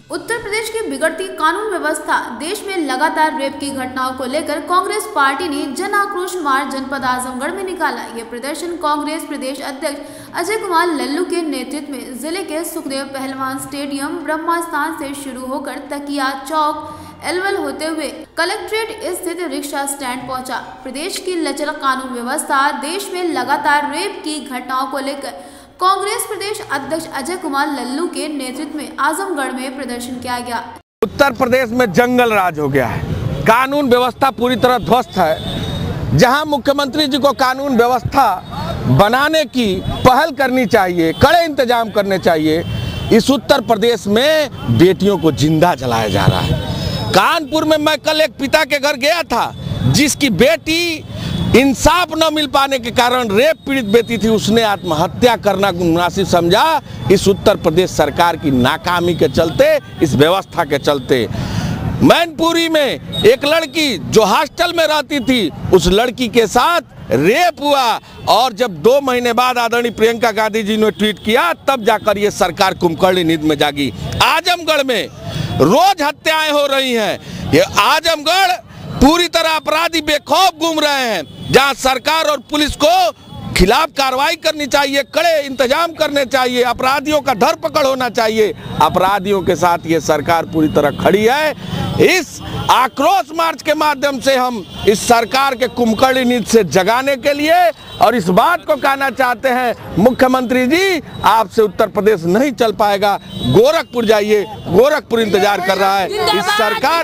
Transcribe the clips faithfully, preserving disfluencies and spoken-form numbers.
उत्तर प्रदेश की बिगड़ती कानून व्यवस्था, देश में लगातार रेप की घटनाओं को लेकर कांग्रेस पार्टी ने जन आक्रोश मार्च जनपद आजमगढ़ में निकाला। ये प्रदर्शन कांग्रेस प्रदेश अध्यक्ष अजय कुमार लल्लू के नेतृत्व में जिले के सुखदेव पहलवान स्टेडियम ब्रह्मा स्थान से शुरू होकर तकिया चौक एलवल होते हुए कलेक्ट्रेट स्थित रिक्शा स्टैंड पहुंचा। प्रदेश की लचर कानून व्यवस्था, देश में लगातार रेप की घटनाओं को लेकर कांग्रेस प्रदेश अध्यक्ष अजय कुमार लल्लू के नेतृत्व में आजमगढ़ में प्रदर्शन किया गया। उत्तर प्रदेश में जंगल राज हो गया है, कानून व्यवस्था पूरी तरह ध्वस्त है। जहां मुख्यमंत्री जी को कानून व्यवस्था बनाने की पहल करनी चाहिए, कड़े इंतजाम करने चाहिए, इस उत्तर प्रदेश में बेटियों को जिंदा जलाया जा रहा है। कानपुर में मैं कल एक पिता के घर गया था, जिसकी बेटी इंसाफ न मिल पाने के कारण रेप पीड़ित बेटी थी, उसने आत्महत्या करना मुनासिब समझा। इस उत्तर प्रदेश सरकार की नाकामी के चलते, इस व्यवस्था के चलते मैनपुरी में एक लड़की जो हॉस्टल में रहती थी, उस लड़की के साथ रेप हुआ और जब दो महीने बाद आदरणीय प्रियंका गांधी जी ने ट्वीट किया, तब जाकर ये सरकार कुंभकर्णी नींद में जागी। आजमगढ़ में रोज हत्याएं हो रही हैं। ये आजमगढ़ पूरी तरह अपराधी बेखौफ घूम रहे हैं, जहां सरकार और पुलिस को खिलाफ कार्रवाई करनी चाहिए, कड़े इंतजाम करने चाहिए, अपराधियों का धरपकड़ होना चाहिए। अपराधियों के साथ ये सरकार पूरी तरह खड़ी है। इस आक्रोश मार्च के माध्यम से हम इस सरकार के कुंभकर्णी नींद से जगाने के लिए और इस बात को कहना चाहते हैं, मुख्यमंत्री जी आपसे उत्तर प्रदेश नहीं चल पाएगा, गोरखपुर जाइए, गोरखपुर इंतजार कर रहा है। इस सरकार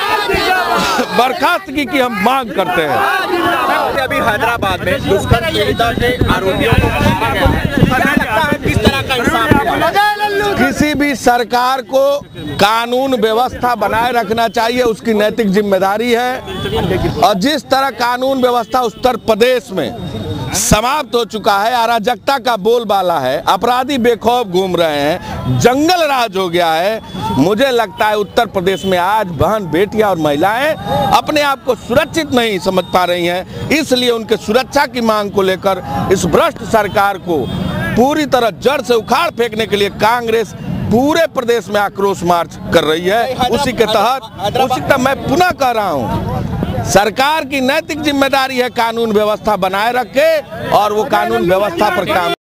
के बर्खास्तगी की हम मांग करते हैं। अभी हैदराबाद में दुष्कर्म पीड़िता के आरोपियों को पकड़ा गया है, लगता है किस तरह का इंसाफ मिला? किसी भी सरकार को कानून व्यवस्था बनाए रखना चाहिए, उसकी नैतिक जिम्मेदारी है। और जिस तरह कानून व्यवस्था उत्तर प्रदेश में समाप्त हो चुका है, अराजकता का बोलबाला है, अपराधी बेखौफ घूम रहे हैं, जंगल राज हो गया है, मुझे लगता है उत्तर प्रदेश में आज बहन बेटियां और महिलाएं अपने आप को सुरक्षित नहीं समझ पा रही हैं। इसलिए उनके सुरक्षा की मांग को लेकर इस भ्रष्ट सरकार को पूरी तरह जड़ से उखाड़ फेंकने के लिए कांग्रेस पूरे प्रदेश में आक्रोश मार्च कर रही है। उसी के तहत उसी तक मैं पुनः कह रहा हूँ, सरकार की नैतिक जिम्मेदारी है कानून व्यवस्था बनाए रखे और वो कानून व्यवस्था पर काम